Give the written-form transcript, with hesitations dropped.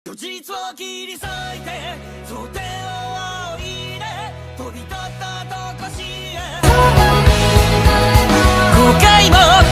実を切り裂いて想定を追いで飛び立ったとこしへ後悔も